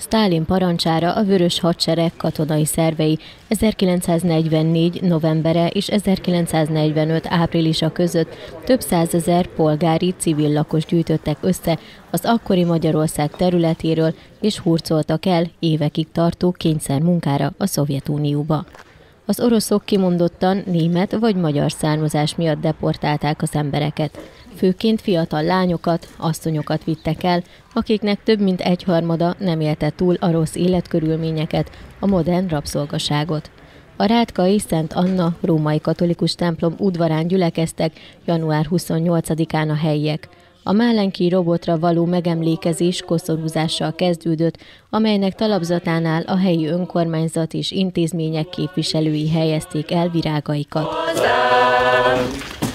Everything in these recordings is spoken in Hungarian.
Sztálin parancsára a Vörös Hadsereg katonai szervei 1944. novembere és 1945. áprilisa között több százezer polgári civil lakost gyűjtöttek össze az akkori Magyarország területéről, és hurcoltak el évekig tartó kényszermunkára a Szovjetunióba. Az oroszok kimondottan német vagy magyar származás miatt deportálták az embereket. Főként fiatal lányokat, asszonyokat vittek el, akiknek több mint egyharmada nem élte túl a rossz életkörülményeket, a modern rabszolgaságot. A rátkai Szent Anna római katolikus templom udvarán gyülekeztek január 28-án a helyiek. A Málenki robotra való megemlékezés koszorúzással kezdődött, amelynek talapzatánál a helyi önkormányzat és intézmények képviselői helyezték el virágaikat. Hazám,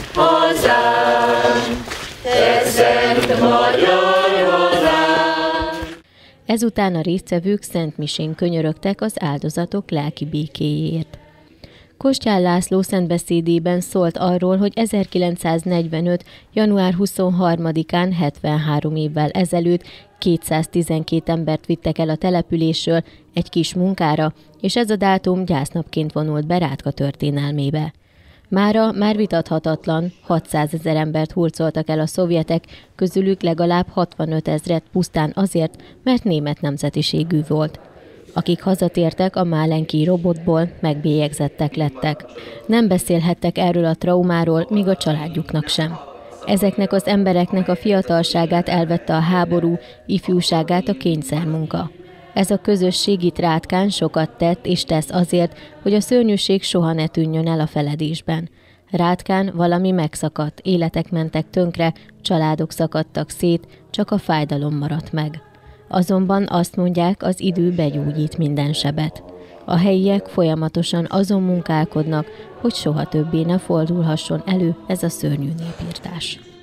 hazám, te szent magyar hazám! Ezután a résztvevők szent misén könyörögtek az áldozatok lelki békéjéért. Kosstyál László szentbeszédében szólt arról, hogy 1945. január 23-án 73 évvel ezelőtt 212 embert vittek el a településről egy kis munkára, és ez a dátum gyásznapként vonult be Rátka történelmébe. Mára már vitathatatlan, 600 000 embert hurcoltak el a szovjetek, közülük legalább 65 000 pusztán azért, mert német nemzetiségű volt. Akik hazatértek a Málenki robotból, megbélyegzettek lettek. Nem beszélhettek erről a traumáról, míg a családjuknak sem. Ezeknek az embereknek a fiatalságát elvette a háború, ifjúságát a kényszermunka. Ez a közösség itt Rátkán sokat tett és tesz azért, hogy a szörnyűség soha ne tűnjön el a feledésben. Rátkán valami megszakadt, életek mentek tönkre, családok szakadtak szét, csak a fájdalom maradt meg. Azonban azt mondják, az idő begyógyít minden sebet. A helyiek folyamatosan azon munkálkodnak, hogy soha többé ne fordulhasson elő ez a szörnyű népirtás.